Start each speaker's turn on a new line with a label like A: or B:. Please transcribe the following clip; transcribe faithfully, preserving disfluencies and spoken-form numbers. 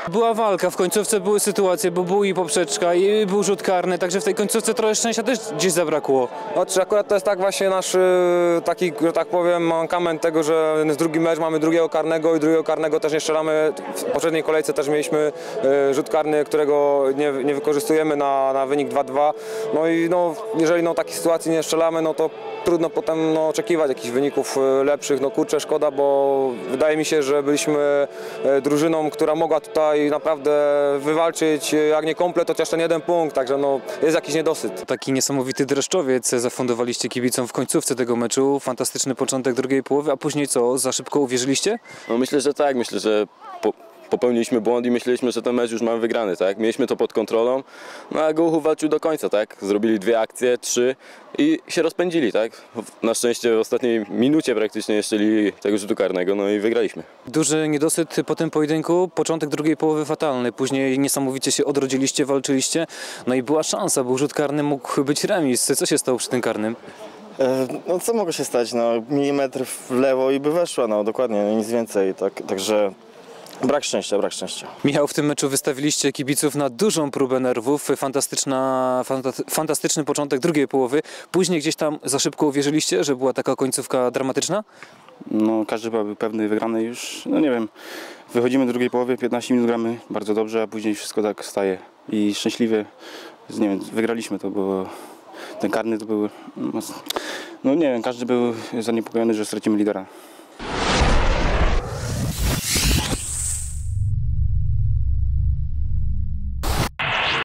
A: Była walka, w końcówce były sytuacje, bo był i poprzeczka, i był rzut karny, także w tej końcówce trochę szczęścia też gdzieś zabrakło.
B: Znaczy akurat to jest tak właśnie nasz taki, że tak powiem, mankament tego, że jest drugi mecz, mamy drugiego karnego i drugiego karnego też nie strzelamy. W poprzedniej kolejce też mieliśmy rzut karny, którego nie, nie wykorzystujemy na, na wynik dwa dwa. No i no, jeżeli no, takiej sytuacji nie strzelamy, no to trudno potem no, oczekiwać jakichś wyników lepszych. No kurczę, szkoda, bo wydaje mi się, że byliśmy drużyną, która mogła tutaj naprawdę wywalczyć, jak nie komplet, to chociaż ten jeden punkt, także no, jest jakiś niedosyt.
A: Taki niesamowity dreszczowiec zafundowaliście kibicom w końcówce tego meczu, fantastyczny początek drugiej połowy, a później co, za szybko uwierzyliście?
C: No myślę, że tak, myślę, że po, popełniliśmy błąd i myśleliśmy, że ten mecz już mamy wygrany, tak? Mieliśmy to pod kontrolą, no a Gołuchów walczył do końca, tak? Zrobili dwie akcje, trzy i się rozpędzili, tak? Na szczęście w ostatniej minucie praktycznie jeszcze tego rzutu karnego, no i wygraliśmy.
A: Duży niedosyt po tym pojedynku, początek drugiej połowy fatalny, później niesamowicie się odrodziliście, walczyliście, no i była szansa, był rzut karny, mógł być remis. Co się stało przy tym karnym?
D: No co mogło się stać, no milimetr w lewo i by weszła, no dokładnie, no, nic więcej, tak, także brak szczęścia, brak szczęścia.
A: Michał, w tym meczu wystawiliście kibiców na dużą próbę nerwów, fantastyczna, fanta, fantastyczny początek drugiej połowy, później gdzieś tam za szybko uwierzyliście, że była taka końcówka dramatyczna?
E: No każdy byłby pewny wygrany już, no nie wiem, wychodzimy do drugiej połowy, piętnaście minut gramy bardzo dobrze, a później wszystko tak staje i szczęśliwie, nie wiem, wygraliśmy to, bo ten karny to był, no nie wiem, każdy był zaniepokojony, że stracimy lidera.